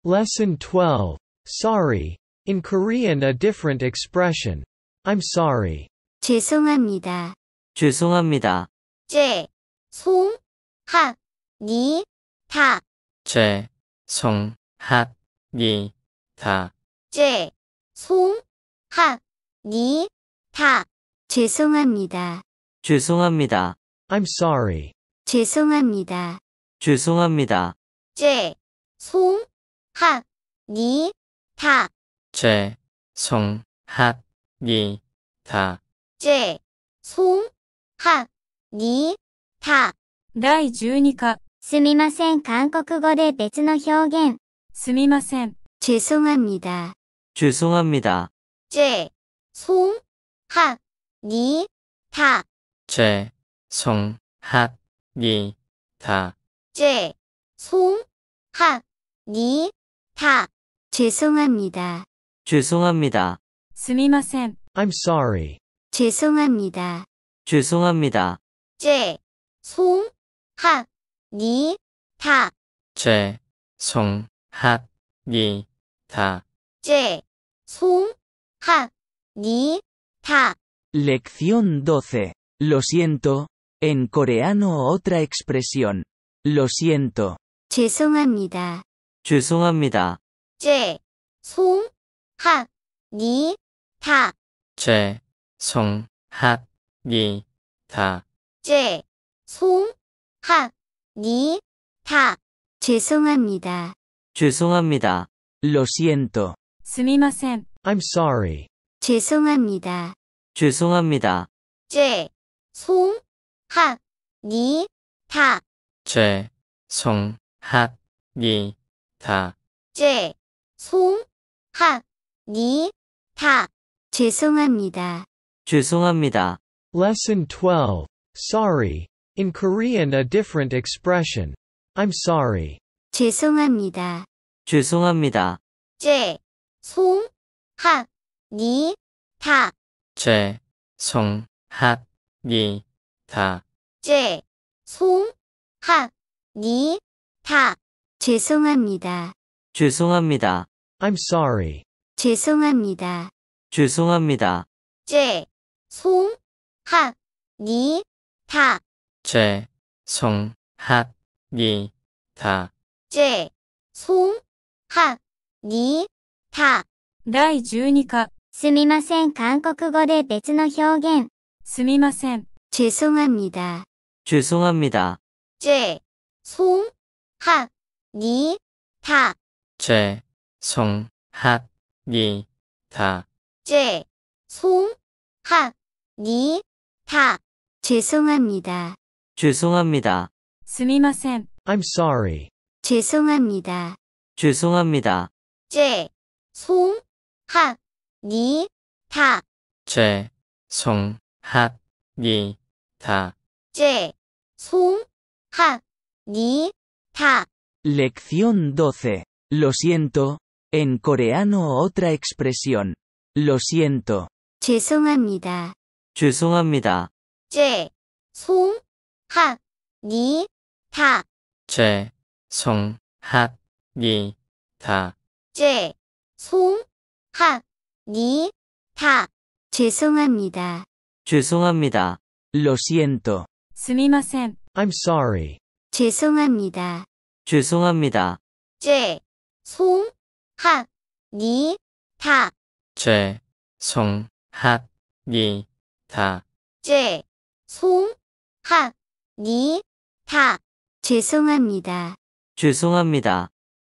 Lesson 12. Sorry. In Korean, a different expression. I'm sorry. 죄송합니다. 죄송합니다. 죄, 송, 하, 니, 다. 죄, 송, 핫, 니, 다. 죄, 송, 하, 니, 다. 죄송합니다. 죄송합니다. I'm sorry. 죄송합니다. 죄송합니다. 죄, 송, 하, 니, 다. 죄, 송, 핫, 니, 다. 죄, 송, 하, 니, 다。 第12課、 すみません。韓国語で別の表現。 すみません。 죄송합니다. 죄송합니다. 죄, 송, 하, 니, 다. 죄, 송, 핫, 니, 다. 죄, 송, 하, 니, 다. 죄송합니다. 죄송합니다. すみません。 I'm sorry. 죄송합니다. 죄송합니다. 죄, 송, 하, 니, 다. 죄, 송, 핫, 니, 다. 죄, 송, 하, 니, 다. Lección 12. Lo siento. En coreano otra expresión. Lo siento. 죄송합니다. 죄송합니다. 죄, 송, 하, 니, 다. 죄, 송, 핫, 니, 다. 죄, 송, 하, 니, 다. 죄송합니다. 죄송합니다. Lo siento. すみません。 I'm sorry. 죄송합니다. 죄송합니다. 죄, 송, 하, 니, 다. 죄, 송, 핫, 니, 다. 죄, 송, 하, 니, 다. 죄송합니다. 죄송합니다. Lesson 12. Sorry. In Korean, a different expression. I'm sorry. 죄송합니다. 죄송합니다. 죄, 송, 하, 니, 다. 죄, 송, 핫, 니, 다. 죄, 송, 하, 니, 다. 죄송합니다. 죄송합니다. I'm sorry. 죄송합니다. 죄송합니다. 죄, 송, 하, 니, 다. 죄, 송, 핫, 니, 다. 죄, 송, 하, 니, 다。 第12課、 すみません。韓国語で別の表現。 すみません。 죄송합니다. 죄송합니다. 죄, 송, 하, 니, 다. 죄, 송, 핫, 니, 다. 죄, 송, 하, 니, 다. 죄송합니다. 죄송합니다. すみません。 I'm sorry. 죄송합니다. 죄송합니다. 죄, 송, 하, 니, 다. 죄, 송, 핫, 니, 다. 죄, 송, 하, 니, 다. Lección 12. Lo siento. En coreano otra expresión. Lo siento. 죄송합니다. 죄송합니다. 죄, 송, 하, 니, 다. 죄, 송, 핫, 니, 다. 죄, 송, 하, 니, 다. 죄송합니다. 죄송합니다. Lo siento. すみません。 I'm sorry. 죄송합니다. 죄송합니다. 죄, 송, 하, 니, 다. 죄, 송, 핫, 니, 다. 죄, 송, 하, 니, 다. 죄송합니다. 죄송합니다.